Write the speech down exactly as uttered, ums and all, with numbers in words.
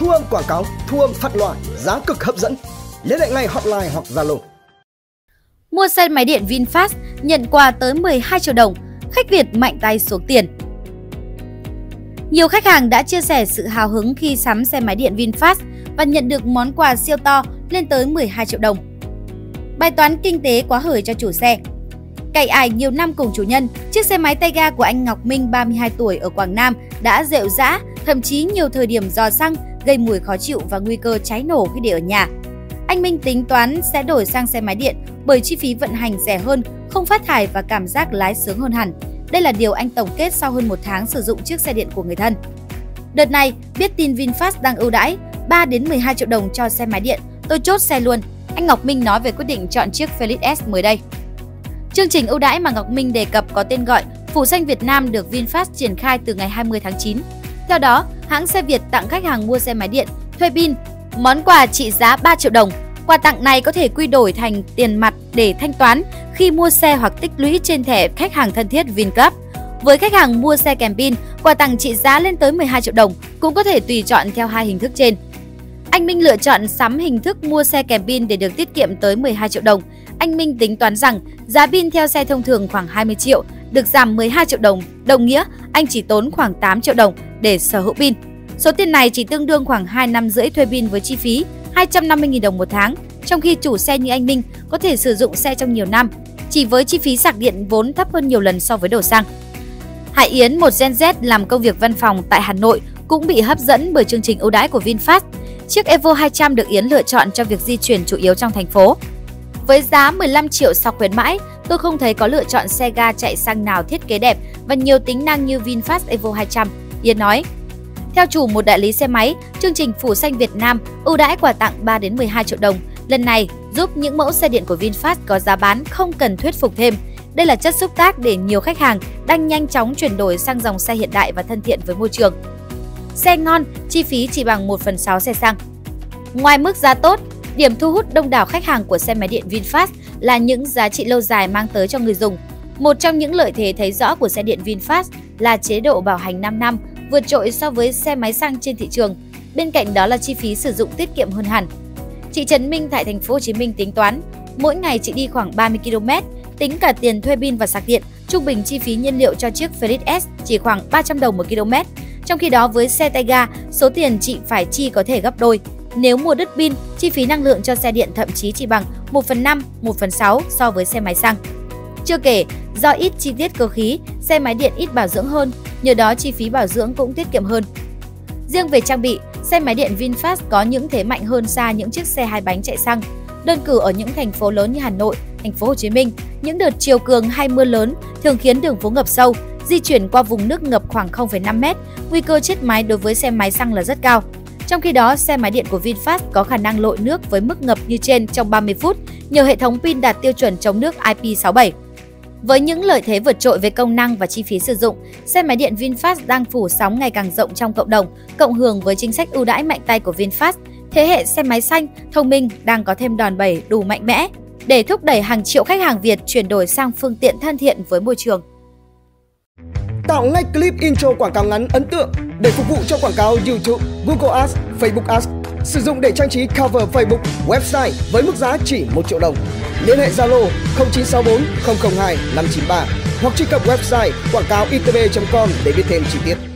thu âm quảng cáo, thu âm phát loa, giá cực hấp dẫn. Liên hệ ngay hotline hoặc Zalo. Mua xe máy điện VinFast nhận quà tới mười hai triệu đồng, khách Việt mạnh tay xuống tiền. Nhiều khách hàng đã chia sẻ sự hào hứng khi sắm xe máy điện VinFast và nhận được món quà siêu to lên tới mười hai triệu đồng. Bài toán kinh tế quá hời cho chủ xe. Cày ải nhiều năm cùng chủ nhân, chiếc xe máy tay ga của anh Ngọc Minh ba mươi hai tuổi ở Quảng Nam đã rệu rã, thậm chí nhiều thời điểm rò xăng, gây mùi khó chịu và nguy cơ cháy nổ khi để ở nhà. Anh Minh tính toán sẽ đổi sang xe máy điện bởi chi phí vận hành rẻ hơn, không phát thải và cảm giác lái sướng hơn hẳn. Đây là điều anh tổng kết sau hơn một tháng sử dụng chiếc xe điện của người thân. Đợt này, biết tin VinFast đang ưu đãi ba đến mười hai triệu đồng cho xe máy điện, tôi chốt xe luôn. Anh Ngọc Minh nói về quyết định chọn chiếc Felix S mới đây. Chương trình ưu đãi mà Ngọc Minh đề cập có tên gọi Phủ xanh Việt Nam được VinFast triển khai từ ngày hai mươi tháng chín. Theo đó, hãng xe Việt tặng khách hàng mua xe máy điện, thuê pin, món quà trị giá ba triệu đồng. Quà tặng này có thể quy đổi thành tiền mặt để thanh toán khi mua xe hoặc tích lũy trên thẻ khách hàng thân thiết VinClub. Với khách hàng mua xe kèm pin, quà tặng trị giá lên tới mười hai triệu đồng, cũng có thể tùy chọn theo hai hình thức trên. Anh Minh lựa chọn sắm hình thức mua xe kèm pin để được tiết kiệm tới mười hai triệu đồng. Anh Minh tính toán rằng giá pin theo xe thông thường khoảng hai mươi triệu, được giảm mười hai triệu đồng, đồng nghĩa anh chỉ tốn khoảng tám triệu đồng để sở hữu pin. Số tiền này chỉ tương đương khoảng hai năm rưỡi thuê pin với chi phí hai trăm năm mươi nghìn đồng một tháng, trong khi chủ xe như anh Minh có thể sử dụng xe trong nhiều năm, chỉ với chi phí sạc điện vốn thấp hơn nhiều lần so với đổ xăng. Hải Yến, một Gen Z làm công việc văn phòng tại Hà Nội, cũng bị hấp dẫn bởi chương trình ưu đãi của VinFast. Chiếc Evo hai trăm được Yến lựa chọn cho việc di chuyển chủ yếu trong thành phố. Với giá mười lăm triệu sau khuyến mãi, tôi không thấy có lựa chọn xe ga chạy xăng nào thiết kế đẹp và nhiều tính năng như VinFast Evo hai trăm, Yến nói. Theo chủ một đại lý xe máy, chương trình Phủ xanh Việt Nam ưu đãi quà tặng ba đến mười hai triệu đồng. Lần này giúp những mẫu xe điện của VinFast có giá bán không cần thuyết phục thêm. Đây là chất xúc tác để nhiều khách hàng đang nhanh chóng chuyển đổi sang dòng xe hiện đại và thân thiện với môi trường. Xe ngon, chi phí chỉ bằng một phần sáu xe xăng. Ngoài mức giá tốt, điểm thu hút đông đảo khách hàng của xe máy điện VinFast là những giá trị lâu dài mang tới cho người dùng. Một trong những lợi thế thấy rõ của xe điện VinFast là chế độ bảo hành năm năm, vượt trội so với xe máy xăng trên thị trường. Bên cạnh đó là chi phí sử dụng tiết kiệm hơn hẳn. Chị Trần Minh tại thành phố Hồ Chí Minh tính toán, mỗi ngày chị đi khoảng ba mươi ki lô mét, tính cả tiền thuê pin và sạc điện, trung bình chi phí nhiên liệu cho chiếc Felix S chỉ khoảng ba trăm đồng một km. Trong khi đó với xe tay ga, số tiền chị phải chi có thể gấp đôi. Nếu mua đứt pin, chi phí năng lượng cho xe điện thậm chí chỉ bằng một phần năm, một phần sáu so với xe máy xăng. Chưa kể, do ít chi tiết cơ khí, xe máy điện ít bảo dưỡng hơn, nhờ đó chi phí bảo dưỡng cũng tiết kiệm hơn. Riêng về trang bị, xe máy điện VinFast có những thế mạnh hơn xa những chiếc xe hai bánh chạy xăng. Đơn cử ở những thành phố lớn như Hà Nội, thành phố Hồ Chí Minh, những đợt chiều cường hay mưa lớn thường khiến đường phố ngập sâu, di chuyển qua vùng nước ngập khoảng không phẩy năm mét, nguy cơ chết máy đối với xe máy xăng là rất cao. Trong khi đó, xe máy điện của VinFast có khả năng lội nước với mức ngập như trên trong ba mươi phút nhờ hệ thống pin đạt tiêu chuẩn chống nước I P sáu bảy. Với những lợi thế vượt trội về công năng và chi phí sử dụng, xe máy điện VinFast đang phủ sóng ngày càng rộng trong cộng đồng, cộng hưởng với chính sách ưu đãi mạnh tay của VinFast. Thế hệ xe máy xanh, thông minh đang có thêm đòn bẩy đủ mạnh mẽ để thúc đẩy hàng triệu khách hàng Việt chuyển đổi sang phương tiện thân thiện với môi trường. Tạo ngay clip intro quảng cáo ngắn ấn tượng để phục vụ cho quảng cáo YouTube, Google Ads, Facebook Ads. Sử dụng để trang trí cover Facebook, website với mức giá chỉ một triệu đồng. Liên hệ Zalo không chín sáu bốn không không hai năm chín ba hoặc truy cập website quảng cáo i tê bê chấm com để biết thêm chi tiết.